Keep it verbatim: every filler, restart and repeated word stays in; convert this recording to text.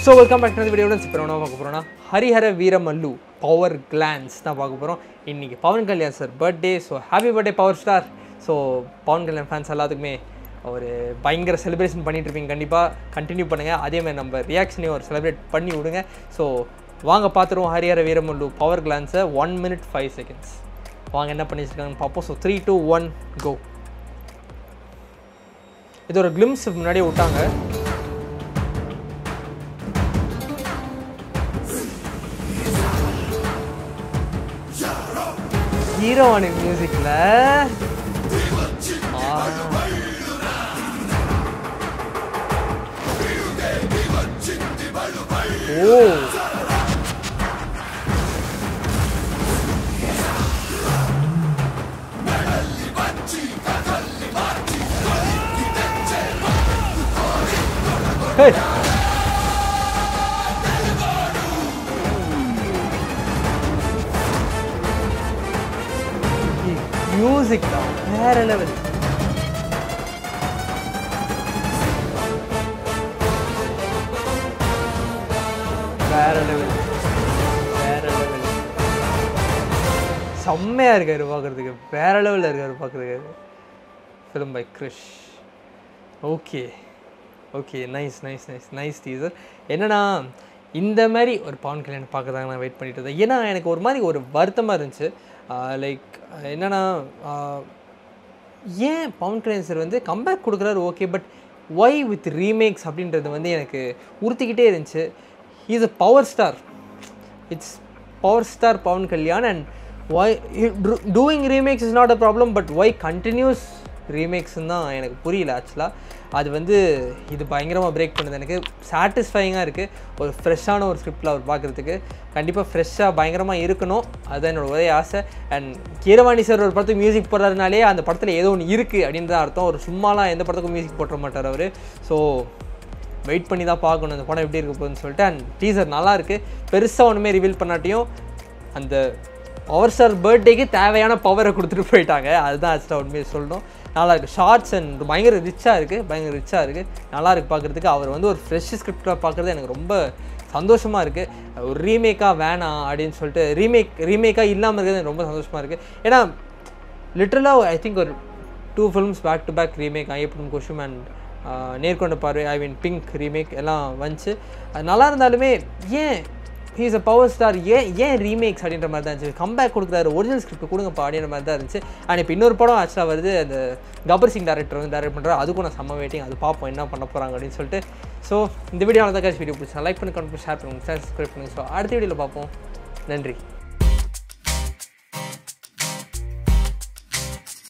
So welcome back to the video. Today we will talk about Hara, Veera, Mallu power glance. Na talk about இன்னைக்கு Pawan Kalyan sir birthday. So happy birthday power star. So Pawan Kalyan fans எல்லாத்துக்குமே ஒரு பயங்கர celebration பண்ணிட்டு இருப்பீங்க. கண்டிப்பாக continue பண்ணுங்கள். அதேமாதிரி நம்ம ரியாக்ஷனையும் ஒரு செலிப்ரேட் பண்ணி விடுங்க. ஸோ வாங்க பார்த்துருவோம் ஹரிஹர வீர மல்லு பவர் கிளான்ஸை ஒன் மினிட் ஃபைவ் செகண்ட்ஸ். வாங்க என்ன பண்ணி வச்சுருக்காங்கன்னு பார்ப்போம். So three two one go. இது ஒரு கிளிம்ஸ் முன்னாடியே விட்டாங்க. Keeravaani music la oh hey music now, Hara level. Hara level. Hara level. செம்மையா இருக்காரு பார்க்கறதுக்கு. வேற லெவல்ல இருக்காரு பார்க்கறதுக்கு. Film by Krish. Okay. Okay, nice nice nice nice teaser. என்னன்னா இந்த மாதிரி ஒரு பவன் கல்யாண் பார்க்கறதாக நான் வெயிட் பண்ணிட்டு இருந்தேன். ஏன்னா எனக்கு ஒரு மாதிரி ஒரு வருத்தமாக இருந்துச்சு. லைக் என்னன்னா ஏன் பவன் கல்யாண் சார் வந்து கம்பேக் கொடுக்குறாரு okay, but why with remakes அப்படின்றது வந்து எனக்கு உறுத்திக்கிட்டே இருந்துச்சு. He is a power star. It's power star Pawan Kalyan and why doing remakes is not a problem, but why continues ரீமேக்ஸ்ன்னு தான் எனக்கு புரியல. ஆக்சுவலாக அது வந்து இது பயங்கரமாக பிரேக் பண்ணுது. எனக்கு சாட்டிஸ்ஃபைங்காக இருக்குது. ஒரு ஃப்ரெஷ்ஷான ஒரு ஸ்கிரிப்டில் அவர் பார்க்குறதுக்கு கண்டிப்பாக ஃப்ரெஷ்ஷாக பயங்கரமாக இருக்கணும். அதுதான் என்னோடய ஒரே ஆசை. அண்ட் கீரவாணி சார் ஒரு படத்துக்கு மியூசிக் போடுறதுனாலே அந்த படத்தில் ஏதோ ஒன்று இருக்குது அப்படின்னு தான் அர்த்தம். ஒரு சும்மாலாம் எந்த படத்துக்கும் மியூசிக் போட்டுற மாட்டார் அவர். ஸோ வெயிட் பண்ணி தான் பார்க்கணும் அந்த படம் எப்படி இருக்க போகுதுன்னு சொல்லிட்டு. அண்ட் டீசர் நல்லாயிருக்கு. பெருசாக ஒன்றுமே ரிவீல் பண்ணாட்டியும் அந்த பவர் ஸ்டார் பர்த்டேக்கு தேவையான பவரை கொடுத்துட்டு போயிட்டாங்க. அதுதான் ஆக்சுவலாக உண்மையை சொல்லணும். நல்லாயிருக்கு. ஷார்ட்ஸ் அண்ட் பயங்கர ரிச்சாக இருக்குது. பயங்கர ரிச்சாக இருக்குது. நல்லாயிருக்கு பார்க்குறதுக்கு. அவர் வந்து ஒரு ஃப்ரெஷ் ஸ்கிரிப்டாக பார்க்குறது எனக்கு ரொம்ப சந்தோஷமாக இருக்குது. ஒரு ரீமேக்காக வேணாம் அப்படின்னு சொல்லிட்டு ரீமேக் ரீமேக்காக இல்லாமல் இருக்கிறது எனக்கு ரொம்ப சந்தோஷமாக இருக்குது. ஏன்னா லிட்ரலாக ஐ திங்க் ஒரு two films back to back remake Ayyappan கொஷும் and Nerkonda Paarvai I mean pink remake எல்லாம் வந்துச்சு. அது நல்லா இருந்தாலுமே ஏன் he is a power star ஏன் ஏன் ரீமேக்ஸ் அப்படின்ற மாதிரி தான் இருந்துச்சு. கம்பேக் கொடுக்குறாரு, ஒரிஜினல் ஸ்கிரிப்ட் கொடுங்கப்பா அப்படின்ற மாதிரி தான் இருந்துச்சு. அண்ட் இப்போ இன்னொரு படம் ஆக்சுவலாக வருது. அந்த கபர் சிங் டேரக்டர் வந்து டேரக்ட் பண்ணுறாரு. அதுக்கும் நான் செம்ம வெயிட்டிங். அது பார்ப்போம் என்ன பண்ண போகிறாங்க அப்படின்னு சொல்லிட்டு. ஸோ இந்த வீடியோவில் தான் காசு வீடியோ பிடிச்சா லைக் பண்ணி கமெண்ட் பண்ணி ஷேர் பண்ணுங்கள், சப்ஸ்கிரைப் பண்ணுங்கள். ஸோ அடுத்த வீடியோவில் பார்ப்போம். நன்றி.